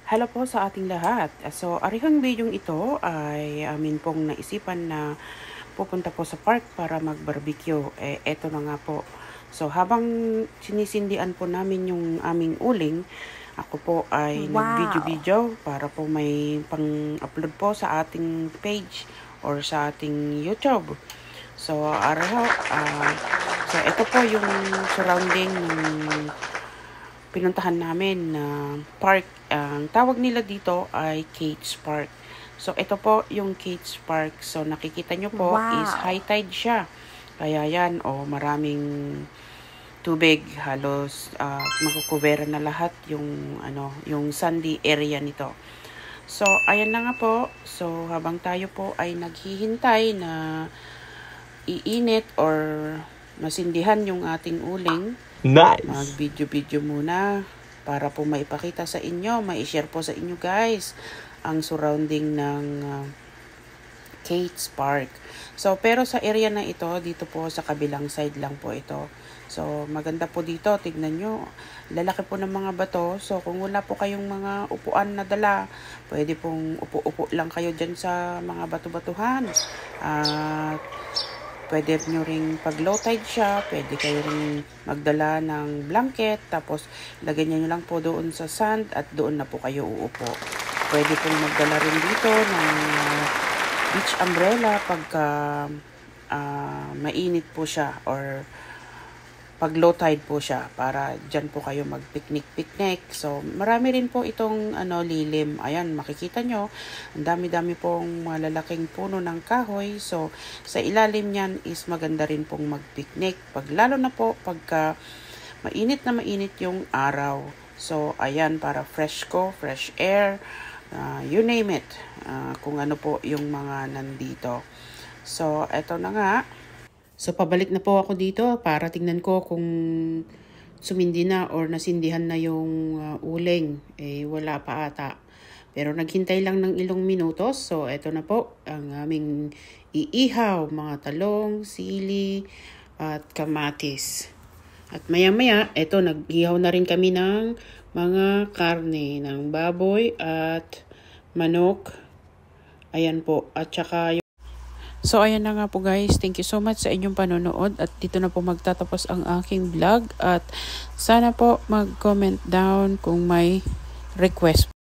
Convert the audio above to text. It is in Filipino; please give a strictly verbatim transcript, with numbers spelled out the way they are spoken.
Hello po sa ating lahat. So, arihang bidyong ito ay amin pong naisipan na pupunta po sa park para mag-barbecue. Eh, eto na nga po. So, habang sinisindian po namin yung aming uling, ako po ay Wow. nag-video-video para po may pang-upload po sa ating page or sa ating YouTube. So, araw, uh, so ito po yung surrounding ng pinuntahan namin na uh, park. Ang uh, tawag nila dito ay Kate's Park. So, ito po yung Kate's Park. So, nakikita nyo po Wow. is high tide siya. Kaya yan, o oh, maraming tubig. Halos uh, makukubera na lahat yung, ano, yung sandy area nito. So, ayan na nga po. So, habang tayo po ay naghihintay na iinit or masindihan yung ating uling, nice. Mag-video-video muna para po maipakita sa inyo, mai-share po sa inyo guys ang surrounding ng uh, Kate's Park. So, pero sa area na ito, dito po sa kabilang side lang po ito. So, maganda po dito. Tignan nyo. Lalaki po ng mga bato. So, kung wala po kayong mga upuan na dala, pwede pong upo-upo lang kayo dyan sa mga bato-batuhan. At uh, pwede nyo ring pag low tide siya, pwede kayo ring magdala ng blanket, tapos lagyan nyo lang po doon sa sand at doon na po kayo uupo. Pwede pong magdala rin dito ng uh, beach umbrella pagka uh, mainit po siya or pag low tide po siya para dyan po kayo mag-picnic-picnic. So, marami rin po itong ano, lilim. Ayan, makikita nyo. Ang dami-dami pong malalaking puno ng kahoy. So, sa ilalim niyan is maganda rin pong mag-picnic. Pag, lalo na po pagka mainit na mainit yung araw. So, ayan, para fresh ko, fresh air, uh, you name it. Uh, kung ano po yung mga nandito. So, eto na nga. So, pabalik na po ako dito para tingnan ko kung sumindi na or nasindihan na yung uh, uling. Eh, wala pa ata. Pero naghintay lang ng ilang minutos. So, eto na po ang aming iihaw. Mga talong, sili, at kamatis. At maya-maya, eto, nag-ihaw na rin kami ng mga karne ng baboy at manok. Ayan po. At saka yung So, ayan na nga po guys. Thank you so much sa inyong panonood. At dito na po magtatapos ang aking vlog. At sana po mag-comment down kung may request.